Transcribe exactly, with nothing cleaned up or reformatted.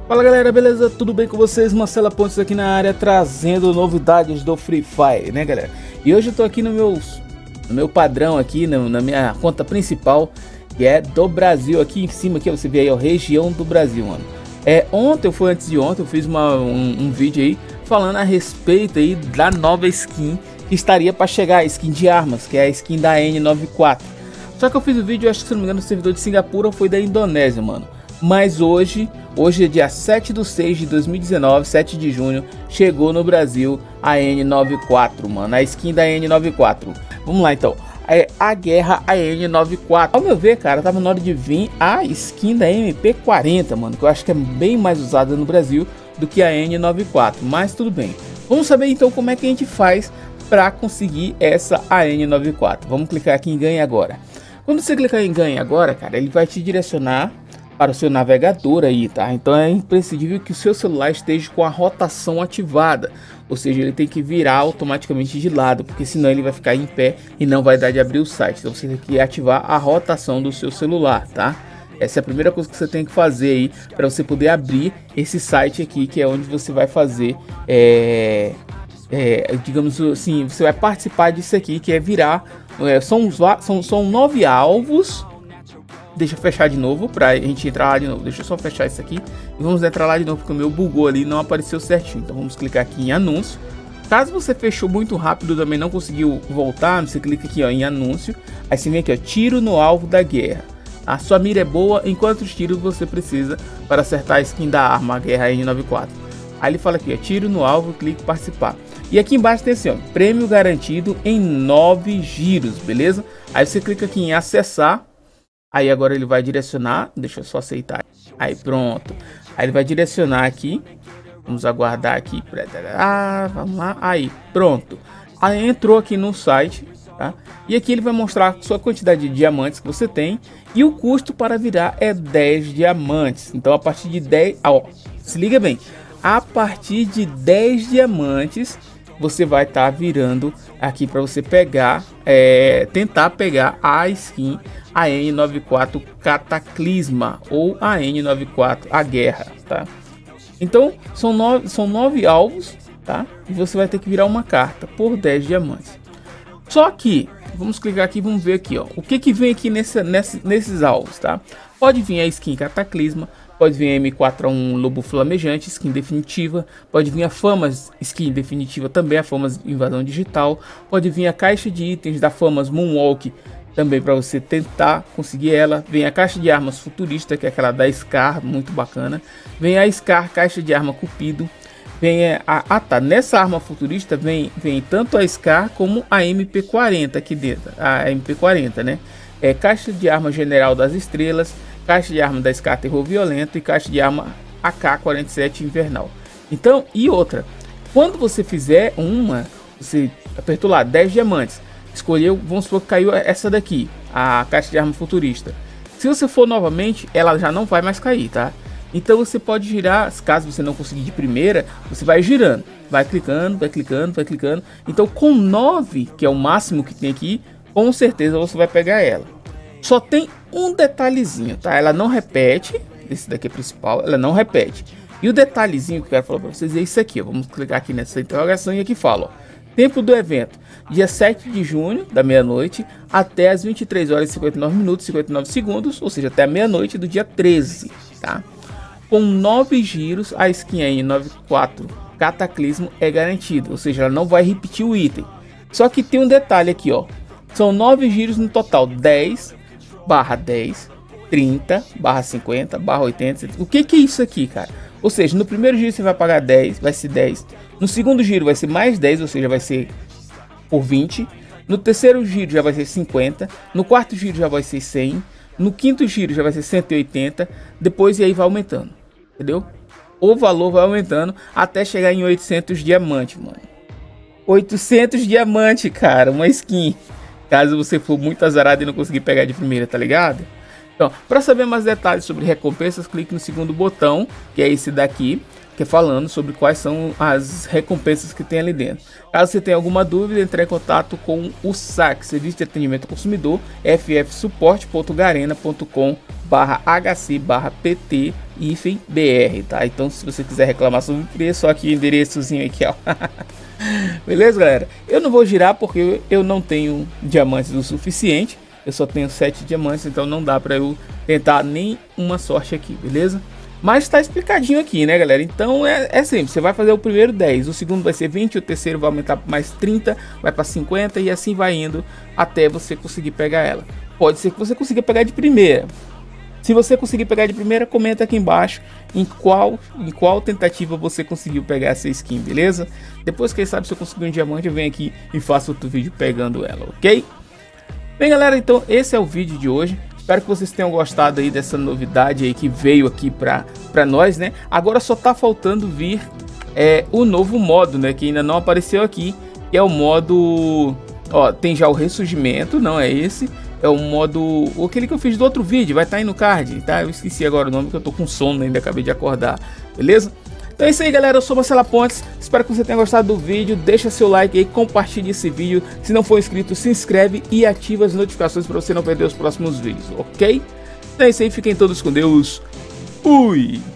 Fala galera, beleza? Tudo bem com vocês? Marcelo Pontes aqui na área, trazendo novidades do Free Fire, né galera? E hoje eu tô aqui no meu, no meu padrão aqui, no, na minha conta principal, que é do Brasil. Aqui em cima, aqui você vê aí, ó, região do Brasil, mano. É, ontem, ou foi antes de ontem, eu fiz uma, um, um vídeo aí, falando a respeito aí da nova skin que estaria para chegar, a skin de armas, que é a skin da N noventa e quatro. Só que eu fiz o vídeo, acho que se não me engano, no servidor de Singapura ou foi da Indonésia, mano. Mas hoje, hoje é dia sete de seis de dois mil e dezenove, sete de junho, chegou no Brasil a N noventa e quatro, mano, a skin da N noventa e quatro. Vamos lá então, é a guerra a N noventa e quatro. Ao meu ver, cara, tava na hora de vir a skin da M P quarenta, mano, que eu acho que é bem mais usada no Brasil do que a N noventa e quatro, mas tudo bem. Vamos saber então como é que a gente faz para conseguir essa a N noventa e quatro. Vamos clicar aqui em ganhe agora. Quando você clicar em ganhe agora, cara, ele vai te direcionar para o seu navegador aí, tá? Então é imprescindível que o seu celular esteja com a rotação ativada, ou seja, ele tem que virar automaticamente de lado, porque senão ele vai ficar em pé e não vai dar de abrir o site. Então você tem que ativar a rotação do seu celular, tá? Essa é a primeira coisa que você tem que fazer aí para você poder abrir esse site aqui, que é onde você vai fazer, é, é, digamos assim, você vai participar disso aqui, que é virar, é, são, são, são nove alvos. Deixa eu fechar de novo para a gente entrar lá de novo. Deixa eu só fechar isso aqui e vamos entrar lá de novo, porque o meu bugou ali, não apareceu certinho. Então vamos clicar aqui em anúncio. Caso você fechou muito rápido, também não conseguiu voltar, você clica aqui, ó, em anúncio. Aí você vem aqui, ó, tiro no alvo da guerra. A sua mira é boa, enquanto os tiros você precisa para acertar a skin da arma, a guerra N noventa e quatro. Aí ele fala aqui, ó, tiro no alvo, clique participar. E aqui embaixo tem assim, ó, prêmio garantido em nove giros, beleza? Aí você clica aqui em acessar. Aí agora ele vai direcionar, deixa eu só aceitar. Aí pronto. Aí ele vai direcionar aqui. Vamos aguardar aqui. Ah, vamos lá. Aí pronto. Aí entrou aqui no site, tá? E aqui ele vai mostrar a sua quantidade de diamantes que você tem. E o custo para virar é dez diamantes. Então a partir de dez... Ó, se liga bem. A partir de dez diamantes você vai estar tá virando aqui para você pegar, é, tentar pegar a skin a N noventa e quatro Cataclisma ou a N noventa e quatro a guerra, tá? Então são nove, são nove alvos, tá? E você vai ter que virar uma carta por dez diamantes. Só que vamos clicar aqui, vamos ver aqui, ó, o que que vem aqui nessa, nessa, nesses alvos, tá? Pode vir a skin Cataclisma, pode vir a M quatro A um Lobo Flamejante, skin definitiva. Pode vir a Famas, skin definitiva também, a Famas Invasão Digital. Pode vir a caixa de itens da Famas Moonwalk, também para você tentar conseguir ela. Vem a caixa de armas futurista, que é aquela da Scar, muito bacana. Vem a Scar, caixa de arma Cupido. Vem a, ah tá, nessa arma futurista vem, vem tanto a Scar como a M P quarenta aqui dentro. A M P quarenta, né? É caixa de arma General das Estrelas, caixa de arma da Scar Terror Violento e caixa de arma A K quarenta e sete Invernal. Então, e outra, quando você fizer uma, você apertou lá dez diamantes, escolheu, vamos supor que caiu essa daqui, a caixa de arma futurista. Se você for novamente, ela já não vai mais cair, tá? Então você pode girar, caso você não conseguir de primeira, você vai girando, vai clicando, vai clicando, vai clicando. Então com nove, que é o máximo que tem aqui, com certeza você vai pegar ela. Só tem um detalhezinho, tá? Ela não repete, esse daqui é principal, ela não repete. E o detalhezinho que eu quero falar para vocês é isso aqui, ó. Vamos clicar aqui nessa interrogação e aqui fala, ó, tempo do evento, dia sete de junho, da meia-noite, até as vinte e três horas e cinquenta e nove minutos e cinquenta e nove segundos, ou seja, até a meia-noite do dia treze, tá? Com nove giros, a skin N noventa e quatro Cataclismo é garantida, ou seja, ela não vai repetir o item. Só que tem um detalhe aqui, ó, são nove giros no total, dez barra dez, trinta barra cinquenta barra oitenta. O que que é isso aqui, cara? Ou seja, no primeiro giro você vai pagar dez, vai ser dez. No segundo giro vai ser mais dez, ou seja, vai ser por vinte. No terceiro giro já vai ser cinquenta. No quarto giro já vai ser cem. No quinto giro já vai ser cento e oitenta. Depois e aí vai aumentando, entendeu? O valor vai aumentando até chegar em oitocentos diamantes, mano. oitocentos diamantes, cara, uma skin. Caso você for muito azarado e não conseguir pegar de primeira, tá ligado? Então, para saber mais detalhes sobre recompensas, clique no segundo botão, que é esse daqui, que é falando sobre quais são as recompensas que tem ali dentro. Caso você tenha alguma dúvida, entre em contato com o S A C, Serviço de Atendimento ao Consumidor, f f suporte ponto garena ponto com barra h c barra p t hífen B R, tá? Então se você quiser reclamar sobre o preço, só aqui o endereçozinho aqui, ó. Beleza, galera? Eu não vou girar porque eu não tenho diamantes o suficiente. Eu só tenho sete diamantes, então não dá pra eu tentar nem uma sorte aqui, beleza? Mas tá explicadinho aqui, né, galera? Então é, é simples, você vai fazer o primeiro dez, o segundo vai ser vinte, o terceiro vai aumentar mais trinta, vai para cinquenta e assim vai indo até você conseguir pegar ela. Pode ser que você consiga pegar de primeira. Se você conseguir pegar de primeira, comenta aqui embaixo em qual, em qual tentativa você conseguiu pegar essa skin, beleza? Depois, quem sabe, se eu conseguir um diamante, eu venho aqui e faço outro vídeo pegando ela, ok? Bem, galera, então esse é o vídeo de hoje. Espero que vocês tenham gostado aí dessa novidade aí que veio aqui pra, pra nós, né? Agora só tá faltando vir é, o novo modo, né? Que ainda não apareceu aqui, que é o modo... Ó, tem já o ressurgimento, não é esse. É o modo... aquele que eu fiz do outro vídeo, vai estar aí no card, tá? Eu esqueci agora o nome, que eu tô com sono ainda, acabei de acordar, beleza? Então é isso aí, galera, eu sou Marcelo Pontes, espero que você tenha gostado do vídeo, deixa seu like aí, compartilhe esse vídeo, se não for inscrito, se inscreve e ativa as notificações para você não perder os próximos vídeos, ok? Então é isso aí, fiquem todos com Deus, fui!